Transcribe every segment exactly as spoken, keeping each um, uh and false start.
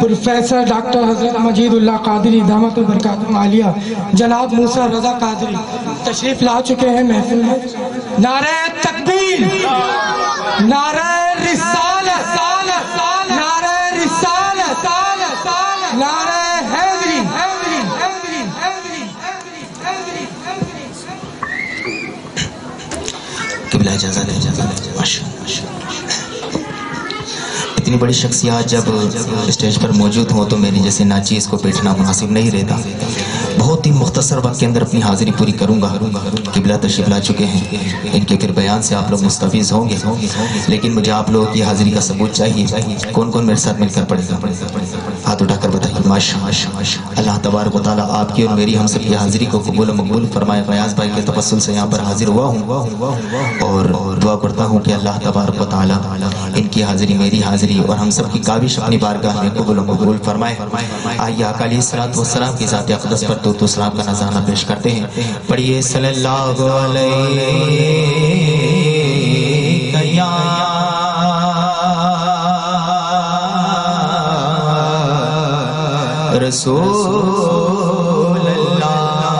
Professor doctor حضرت مجید اللہ قادری دامت برکاتہ عالیہ جناب موسیٰ رضا قادری تشریف لا چکے ہیں محفل میں. نعرہ تکبیر، نعرہ رسالت، نعرہ رسالت، نعرہ حیدری. قبلہ اجازت ہے، اجازت ہے. ماشاءاللہ. اتنی بڑی شخصیات جب اسٹیج پر موجود ہوں تو میری جیسے ناچیز کو بیٹھنا مناسب نہیں رہتا. بہت ہی مختصر وقت کے اندر اپنی حاضری پوری کروں گا. قبلہ تشریف لا چکے ہیں، ان کے پھر بیان سے آپ لوگ مستفیض ہوں گے، لیکن مجھے آپ لوگوں کی حاضری کا ثبوت چاہیے. کون کون میرے ساتھ مل کر پڑھے گا؟ ہاتھ اٹھا کر بتائیے. ماشاءاللہ. اللہ تبارک و تعالیٰ آپ کی اور میری ہم سب کی حاضری کو قبول و مقبول فرمائے. غیاض بھائی کے تفضل سے یہاں پر حاضر ہوا ہوں اور دعا کرتا ہوں کہ اللہ تبارک و تعالیٰ ان کی حاضری، میری حاضری اور ہم سب کی کاوش اپنی بارگاہ میں قبول و مقبول فرمائے. آئیے آقا علیہ الصلوۃ والسلام کی ذات اقدس پر درود و سلام کا نذرانہ پیش کرتے ہیں. پڑھیے صلی اللہ علیہ یا رسول اللہ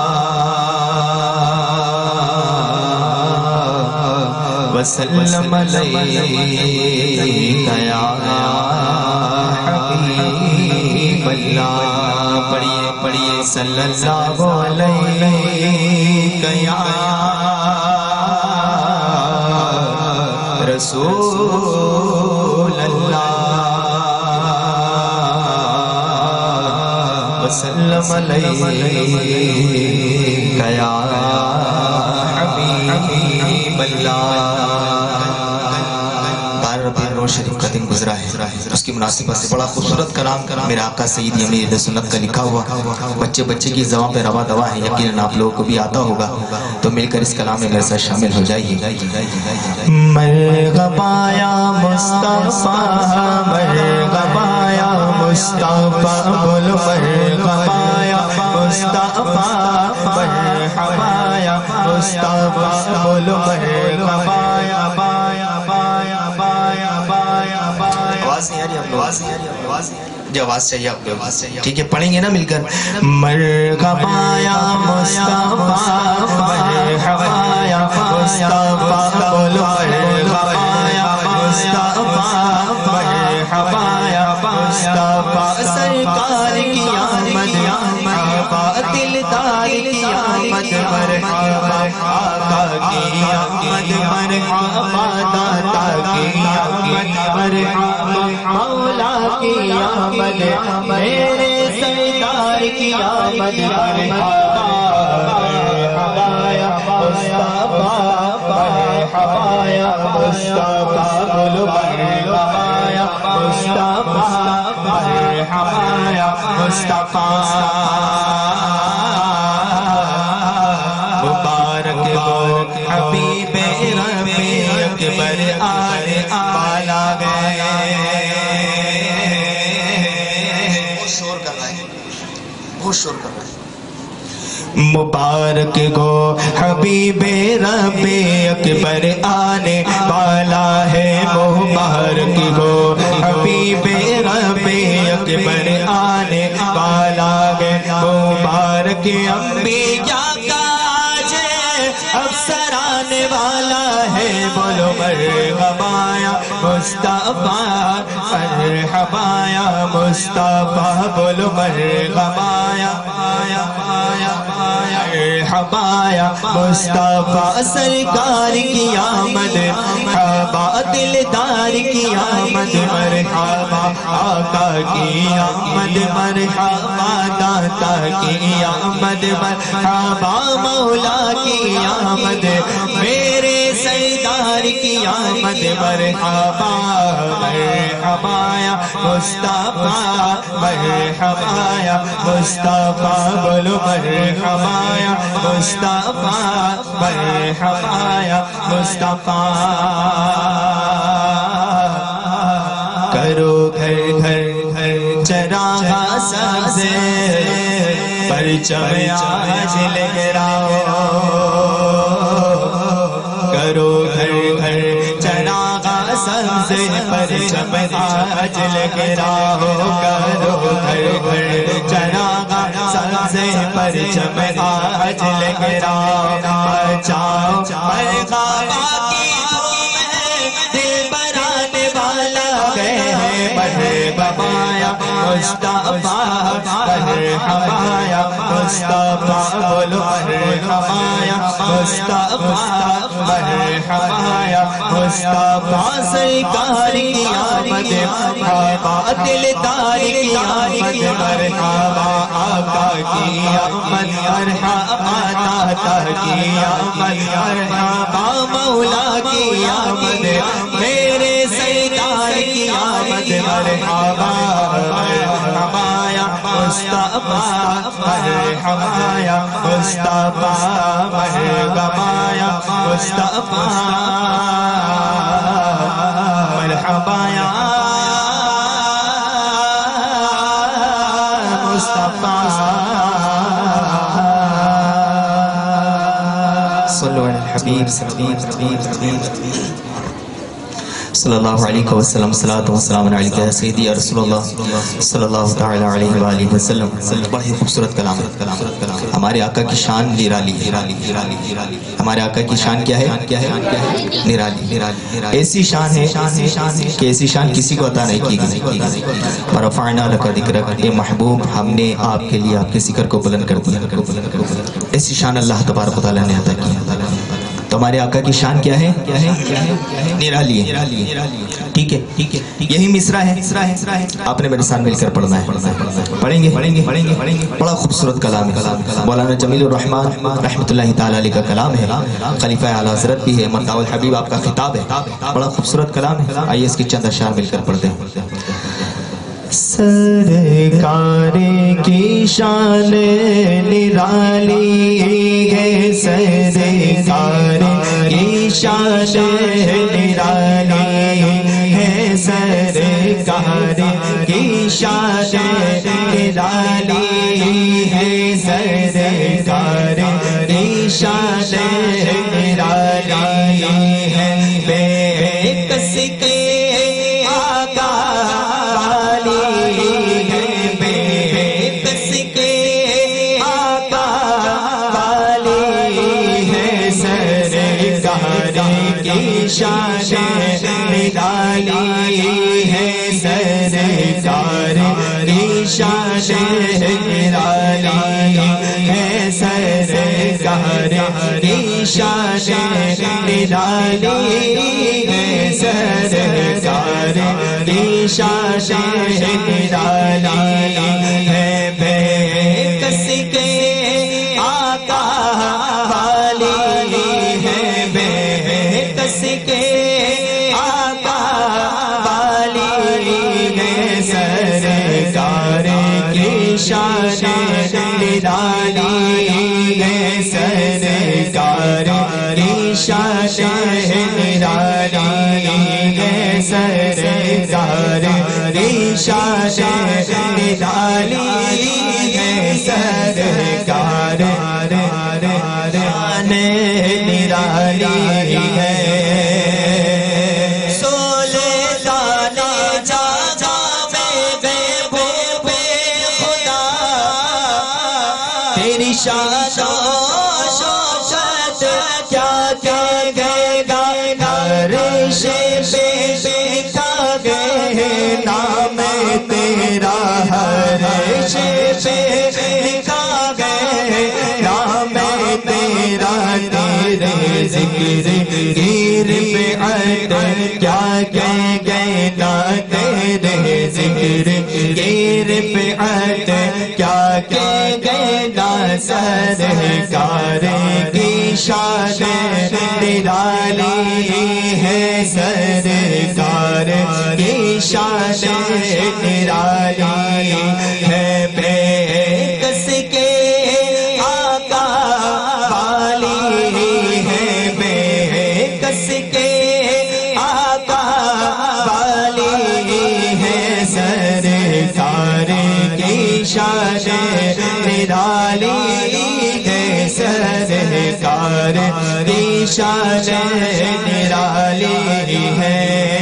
وسلم علیہ یا حبیب اللہ. پڑھیے پڑھیے صلی اللہ علیہ یا رسول اللہ وسلم علیہ یا حبیب اللہ. شریف کا دن گزرا ہے، اس کی مناسبت سے بڑا خوبصورت کلام میرے آقا سیدی امیر سنت کا لکھا ہوا بچے بچے کی زبان پہ روا دوا ہے. یقیناً آپ لوگوں کو بھی آتا ہوگا، تو مل کر اس کلام میں میرے ساتھ شامل ہو جائیے. مرحبا یا مصطفیٰ، مرحبا یا مصطفیٰ، بولو مرحبا یا مصطفیٰ، مرحبا یا مصطفیٰ، بولو مرحبا یا بایا بایا بایا بایا بایا. آواز نہیں آ رہی آپ لوگ؟ جو آواز چاہیے آپ لوگ، ٹھیک ہے پڑھیں گے نا مل کر. مرحبا یا مصطفیٰ، مرحبا یا مصطفیٰ، بولو مرحبا یا مصطفیٰ، مرحبا یا مصطفیٰ. سرکار کی آمد، مرحبا دلدار کی آمد، مرحبا آقا کی آمد، مرحبا داتا کی آمد، مرحبا مولا کی آمد، میرے سردار کی آمد، مرحبا مرحبا یا مصطفیٰ، مرحبا یا مصطفیٰ، بولو مرحبا یا مصطفیٰ، مرحبا یا مصطفیٰ. مبارک ہو حبیب ربی اکبر آنے والا گئے. بہت شور کر رہا ہے، بہت شور کر رہا ہے. مبارک ہو حبیب رب اکبر آنے والا ہے. مبارک ہو حبیب رب اکبر آنے والا ہے. مبارک انبیاء کا آج افسر آنے والا ہے. بولو مرحبا یا مصطفیٰ، مرحبا یا مصطفیٰ، بولو مرحبا یا مرحبا یا مصطفیٰ. سرکار کی آمد، مرحبا دلدار کی آمد، مرحبا آقا کی آمد، مرحبا داتا کی آمد، مرحبا مولا کی آمد، میرے سردار کی آمد، مرحبا مرحبا یا مصطفیٰ، مرحبا یا مصطفیٰ، بولو مرحبا یا مصطفیٰ، مرحبا یا مصطفیٰ. کرو گھر گھر گھر چراغ سبز، پرچم آج لہراؤ. کرو گھر گھر چراغ سبز، پرچم آج لہراؤ. کرو محراب بچاؤ مرحبا کی دھوم ہے دل برانے والا کہے مرحبا یا مصطفیٰ مرحبا یا مصطفیٰ بولو مرحبا یا مصطفیٰ مرحبا یا مصطفیٰ سرکار کی آمد مرحبا دلدار کی آمد مرحبا آقا کی آمد مرحبا داتا کی آمد مرحبا مولا کی آمد میرے سرکار کی آمد مرحبا مرحبا یا مصطفیٰ مرحبا یا مصطفیٰ مرحبا یا مصطفیٰ مرحبا یا مصطفیٰ صلو علی الحبیب صلی اللہ علیہ وسلم صلاۃ و سلام علیکہ یا سیدی یا رسول اللہ صلی اللہ تعالی علیہ وآلہ وسلم. بڑی خوبصورت کلام ہے. ہمارے آقا کی شان نرالی ہے. ہمارے آقا کی شان کیا ہے؟ نرالی. ایسی شان ہے کہ ایسی شان کسی کو عطا نہیں کی گئی. ورفعنا لک ذکرک، اے محبوب ہم نے آپ کے لیے آپ کے ذکر کو بلند کر دیا. ایسی شان اللہ تبارک و تعالیٰ نے عطا کی. تو ہمارے آقا کی شان کیا ہے؟ نرالی ہے. ٹھیک ہے، یہی مصرع ہے. آپ نے میرے ساتھ مل کر پڑھنا ہے. پڑھیں گے. بڑا خوبصورت کلام ہے. مولانا جمیل الرحمن رحمۃ اللہ تعالی علیہ کا کلام ہے. خلیفہ اعلی حضرت بھی ہے. مرتاع الحبیب آپ کا خطاب ہے. بڑا خوبصورت کلام ہے. آئیے اس کی چند اشعار مل کر پڑھتے ہیں. سرکار کی شان نرالی ہے، سرکار کی شان نرالی ہے، سرکار کی شان نرالی ہے، سرکار کی شان نرالی ہے. بے کس کے آقا شان نرالی ہے، سرکار کی شان نرالی ہے، سرکار کی شان نرالی ہے، سرکار کی شان نرالی ہے. بے کس کے آقا والی ہے، بے کس کے آقا والی ہے، سرکار کی شان نرالی ہے، سرکار کی شان نرالی ہے، سرکار کی شان نرالی ہے، سرکار نرالی ہے. تیری شان و شوکت کیا کیا گئے گا، عرش پہ لکھا گئے نام تیرا، عرش پہ لکھا گئے نام تیرا. تیرے ذکر گیر پہ عد کیا کہہ گئے نا، تیرے ذکر گیر پہ عد کیا کہہ گئے نا. سرکار کی شان نرالی ہے، سرکار کی شان نرالی ہے. بے کس کے آقا والی ہے، بے کس کے آقا والی ہے، سرکار کی شان نرالی ہے، سرکار کی شان نرالی ہے.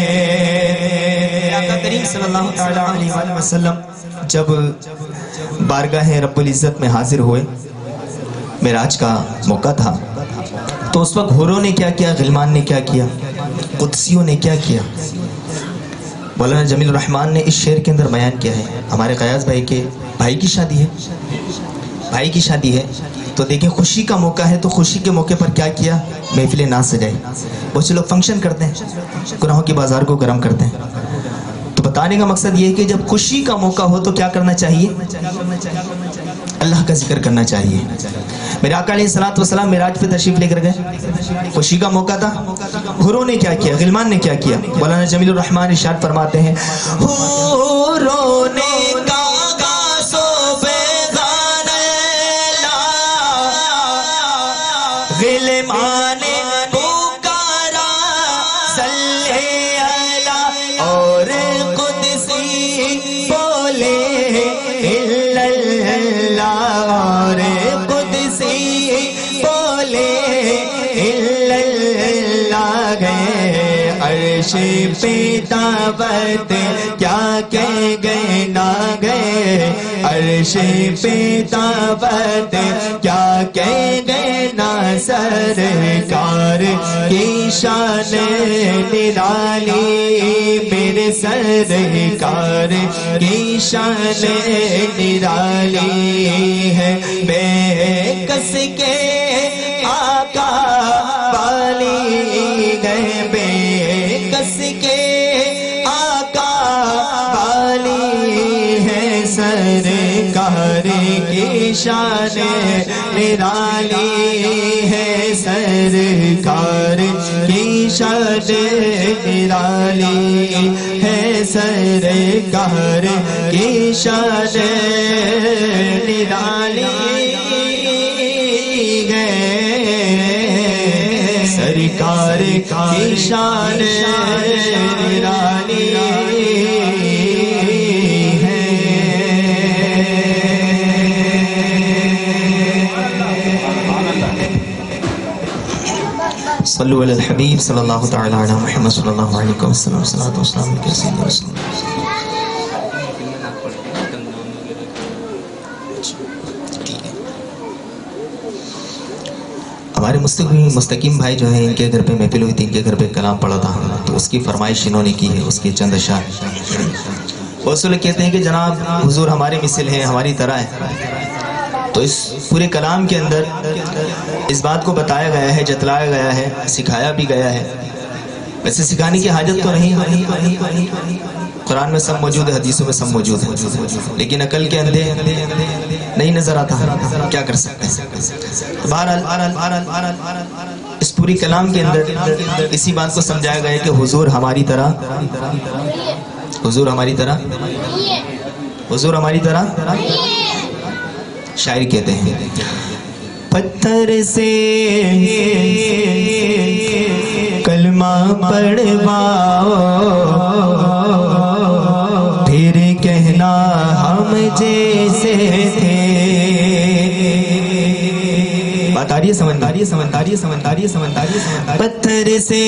آقا کریم صلی اللہ تعالی علیہ وآلہ وسلم جب بارگاہ رب العزت میں حاضر ہوئے معراج کا موقع تھا، تو اس وقت حوروں نے کیا کیا، غلمان نے کیا کیا، قدسیوں نے کیا کیا. مولانا جمیل الرحمن نے اس شعر کے اندر بیان کیا ہے. ہمارے قیاس بھائی کے بھائی کی شادی ہے، بھائی کی شادی ہے، تو دیکھیں خوشی کا موقع ہے، تو خوشی کے موقع پر کیا کیا، محفل ناز سجائے. بہت سے لوگ فنکشن کرتے ہیں، گناہوں کے بازار کو گرم کرتے ہیں. تو بتانے کا مقصد یہ ہے کہ جب خوشی کا موقع ہو تو کیا کرنا چاہیے، اللہ کا ذکر کرنا چاہیے. میرے آقا علیہ الصلوۃ والسلام معراج پہ تشریف لے کر گئے، خوشی کا موقع تھا. حوروں نے کیا کیا، غلمان نے کیا کیا. مولانا جمیل الرحمن ارشاد فرماتے ہیں، حوروں نے غلمان پکارا صلی اللہ اور قدسی بولے الا اللہ، اور قدسی بولے الا اللہ. گئے عرش پہ دعوت کیا کہ گئے نہ گئے، عرش پہ دعوت کیا کہ گئے نہ. سرکار کی شان نرالی، میرے سرکار کی شان نرالی ہے. بے کس کے آقا والی گئے، بے کس کے آقا والی ہے. سرکار کی شان نرالی ہے، سرکار کی شان نرالی ہے، سرکار کی شان نرالی ہے، سرکار کی شان نرالی صلو علی الحبیب صلی اللہ تعالی علی محمد صلی اللہ علیہ وسلم. صلاۃ و سلام علیک سیدنا رسول اللہ. ہمارے مستقیم مستقیم بھائی جو ہیں، ان کے گھر پہ محفل ہوئی تھی، ان کے گھر پہ کلام پڑا تھا، تو اس کی فرمائش انہوں نے کی ہے، اس کے چند اشعار. بہت سے لوگ کہتے ہیں کہ جناب حضور ہمارے مثل ہیں، ہماری طرح ہے. تو اس پورے کلام کے اندر اس بات کو بتایا گیا ہے، جتلایا گیا ہے، سکھایا بھی گیا ہے. ویسے سکھانے کی حاجت تو نہیں، قرآن میں سب موجود ہے، حدیثوں میں سب موجود ہے، لیکن عقل کے اندھے نہیں نظر آتا، کیا کر سکتے ہیں. بہرحال اس پوری کلام کے اندر اسی بات کو سمجھایا گیا ہے کہ حضور ہماری طرح، حضور ہماری طرح، حضور ہماری طرح. شاعر کہتے ہیں، پتھر سے کلمہ پڑھواؤ پھر کہنا ہم جیسے تھے. بات آ رہی ہے، سمجھ آ رہی ہے، سمجھ آ رہی ہے، سمجھ آ رہی ہے، سمجھ آ رہی ہے. پتھر سے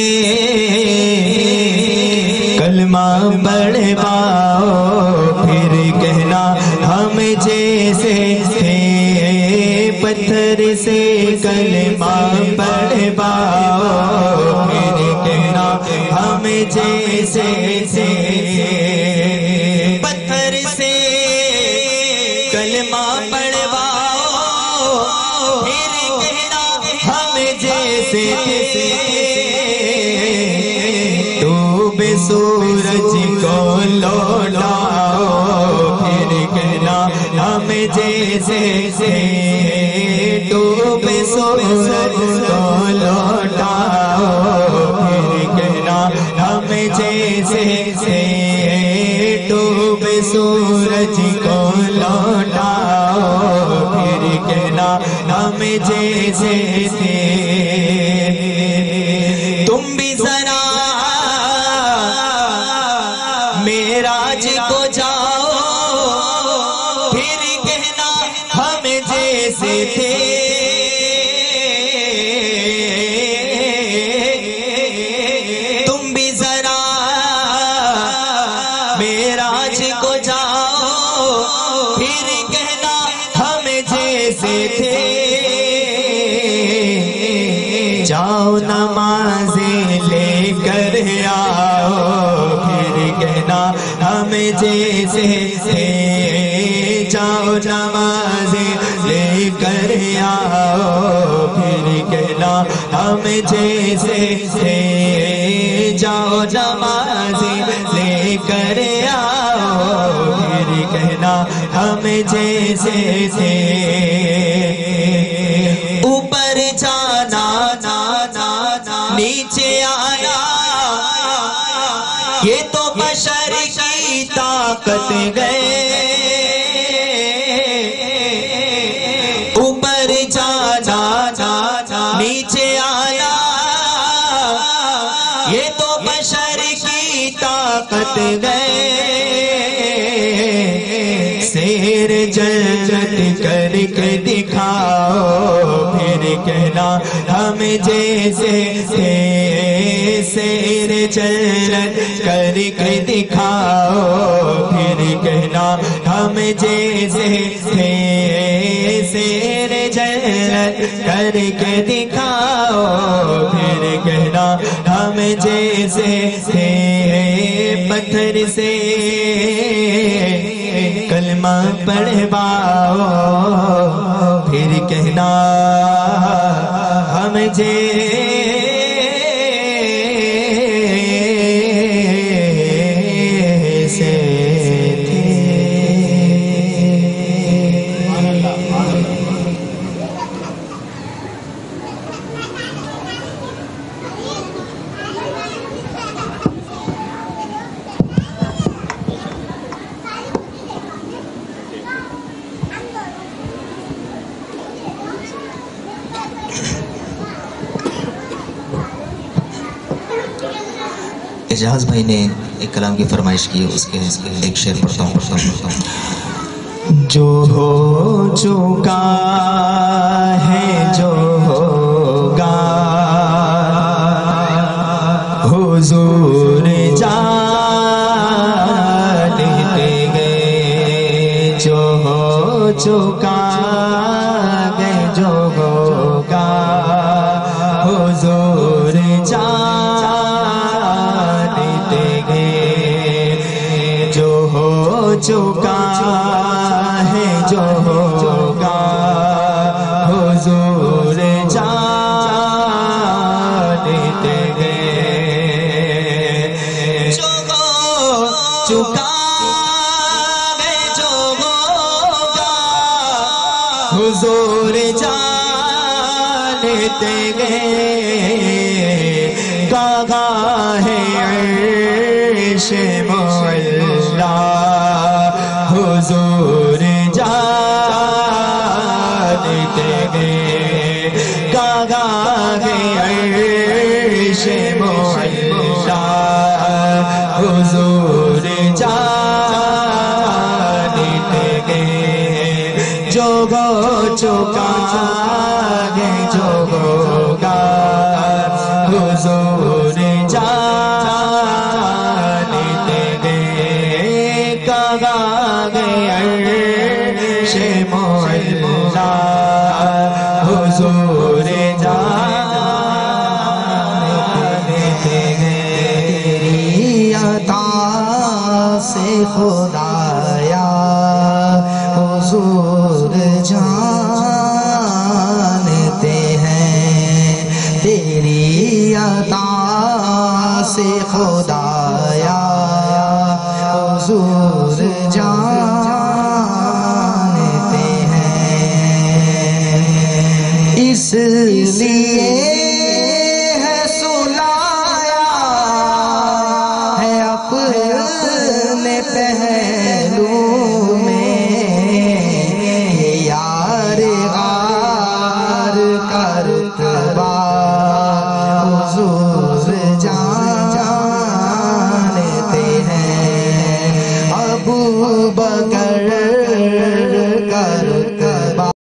کلمہ پڑھواؤ پھر کہنا ہم جیسے تھے. پتھر سے کلمہ پڑھواؤ پھر کہنا ہم جیسے تھے. پتھر سے کلمہ پڑھواؤ پھر کہنا ہم جیسے تھے. ڈوب سورج کو لوٹاؤ پھر کہنا ہم جیسے تھے. ڈوب سورج کو لوٹاؤ پھر کہنا ہم جیسے تھے. ڈوب سورج کو لوٹاؤ پھر کہنا ہم جیسے تھے. تم بھی ذرا معراج کو جاؤ پھر کہنا ہم جیسے تھے. تم بھی ذرا معراج کو جاؤ پھر کہنا ہم جیسے تھے. جاؤ نمازیں لے کر آؤ، پھر کہنا ہم جیسے تھے، جاؤ نمازیں لے کر آؤ، پھر کہنا ہم جیسے تھے۔ اوپر جانا نیچے آنا یہ تو بشر کی طاقت گئے، اوپر جانا نیچے آنا یہ تو بشر کی طاقت گئے، سیر جنت کر کے دکھاؤ، پھر کہنا ہم جیسے تھے، سیر جنت کر کے دکھاؤ، پھر کہنا ہم جیسے تھے، سیر جنت کر کے دکھاؤ، پھر کہنا ہم جیسے تھے۔ پتھر سے کلمہ پڑھواؤ، پھر کہنا ہم جیسے اعجاز بھائی نے ایک کلام کی فرمائش کی، اس کے ایک شعر پڑھتا ہوں پڑھتا ہوں پڑھتا ہوں جو ہو چکا ہے جو ہوگا حضور جانتے گئے، جو ہو چکا ہے جو ہوگا حضور جانتے گئے، جو ہو چکا ہے جو ہوگا حضور جانتے گئے، جو ہو چکا ہے جو ہوگا حضور جانتے گئے، کہاں ہے عرش معلا حضور جانتے گئے، کہاں ہے عرش معلا حضور جانتے گئے، جو ہو چکا ہے جو ہوگا حضور جانتے گئے، کہاں گئے عرش معلا حضور جانتے گئے، تیری عطا سے خدایا حضور جانتے ہیں، تیری عطا سے خدا